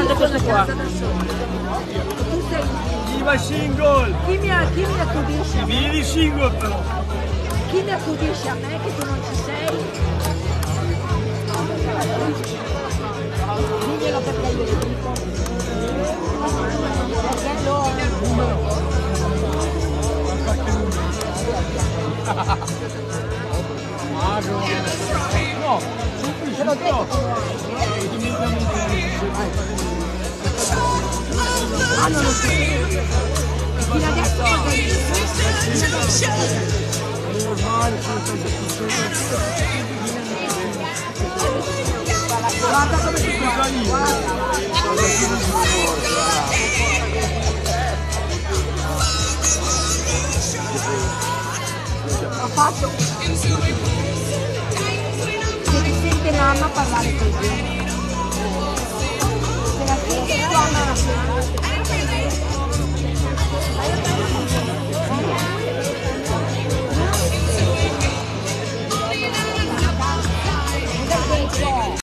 grande questo qua. Tu sei... Viva single! Chi mi accudisce a me? Vieni single però! Chi mi accudisce a me che tu non ci sei? Diglielo perché io lo dico. Perché lo è il numero. No, Te l'ho detto che lo hai. Non lo so. Fino adesso guarda come si guarda. Ho fatto. Si sente mamma parlare così. Se la sente tua mamma.